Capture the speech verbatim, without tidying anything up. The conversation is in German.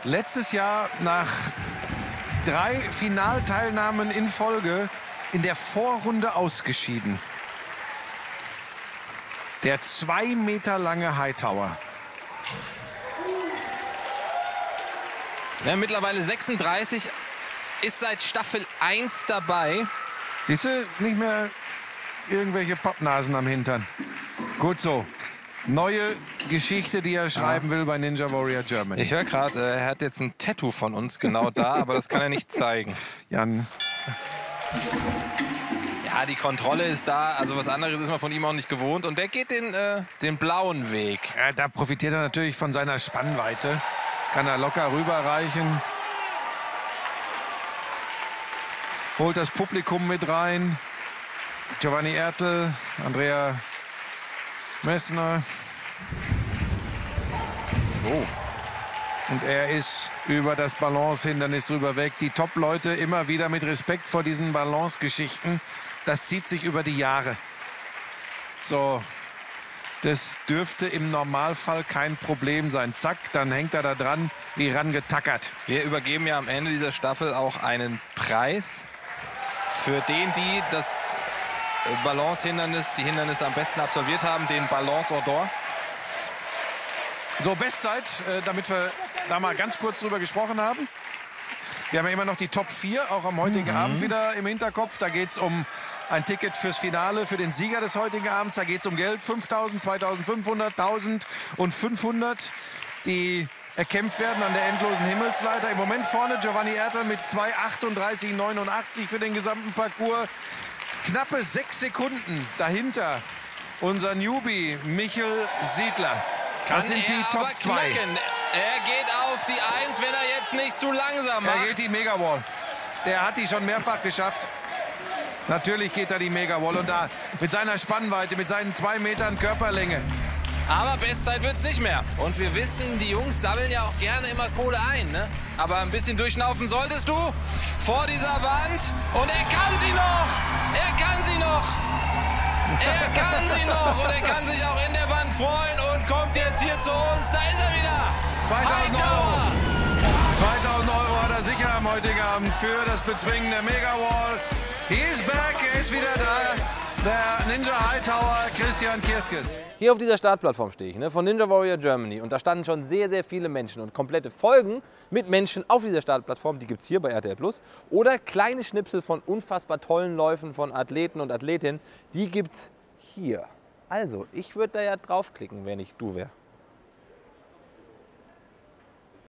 letztes Jahr nach drei Finalteilnahmen in Folge in der Vorrunde ausgeschieden. Der zwei Meter lange Hightower. Ja, mittlerweile sechsunddreißig, ist seit Staffel eins dabei. Siehst du, nicht mehr irgendwelche Pappnasen am Hintern. Gut so. Neue Geschichte, die er schreiben will bei Ninja Warrior Germany. Ich höre gerade, er hat jetzt ein Tattoo von uns genau da, aber das kann er nicht zeigen. Jan. Ja, die Kontrolle ist da, also was anderes ist man von ihm auch nicht gewohnt. Und der geht den, äh, den blauen Weg. Ja, da profitiert er natürlich von seiner Spannweite. Kann er locker rüberreichen. Holt das Publikum mit rein. Giovanni Ertel, Andrea Messner. Oh. Und er ist über das Balance-Hindernis drüber weg. Die Top-Leute immer wieder mit Respekt vor diesen Balance-Geschichten. Das zieht sich über die Jahre. So, das dürfte im Normalfall kein Problem sein. Zack, dann hängt er da dran, wie rangetackert. Wir übergeben ja am Ende dieser Staffel auch einen Preis für den, die das Balance-Hindernis, die Hindernisse am besten absolviert haben, den Balance Ordor. So, Bestzeit, äh, damit wir da mal ganz kurz drüber gesprochen haben. Wir haben ja immer noch die Top vier, auch am heutigen mhm. Abend wieder im Hinterkopf. Da geht es um ein Ticket fürs Finale, für den Sieger des heutigen Abends. Da geht es um Geld, fünftausend, zweitausendfünfhundert, tausend und fünfhundert, die erkämpft werden an der endlosen Himmelsleiter. Im Moment vorne Giovanni Ertel mit zwei achtunddreißig neunundachtzig für den gesamten Parcours. Knappe sechs Sekunden dahinter unser Newbie Michel Siedler. Das sind die Top zwei. Er geht auf die Eins, wenn er jetzt nicht zu langsam macht. Er geht die Megawall. Der hat die schon mehrfach geschafft. Natürlich geht er die Megawall. Und da mit seiner Spannweite, mit seinen zwei Metern Körperlänge. Aber Bestzeit wird es nicht mehr. Und wir wissen, die Jungs sammeln ja auch gerne immer Kohle ein. Ne? Aber ein bisschen durchschnaufen solltest du vor dieser Wand. Und er kann sie noch. Er kann sie noch. Er kann sie noch. Und er kann sich auch in der Wand freuen und kommt jetzt hier zu uns. Da ist er wieder. zweitausend Euro. zweitausend Euro hat er sicher am heutigen Abend für das Bezwingen der Megawall. He is back. Er ist wieder da. Der Ninja Hightower Christian Kirskes. Hier auf dieser Startplattform stehe ich, ne, von Ninja Warrior Germany. Und da standen schon sehr, sehr viele Menschen. Und komplette Folgen mit Menschen auf dieser Startplattform, die gibt es hier bei R T L Plus. Oder kleine Schnipsel von unfassbar tollen Läufen von Athleten und Athletinnen, die gibt es hier. Also, ich würde da ja draufklicken, wenn ich du wäre.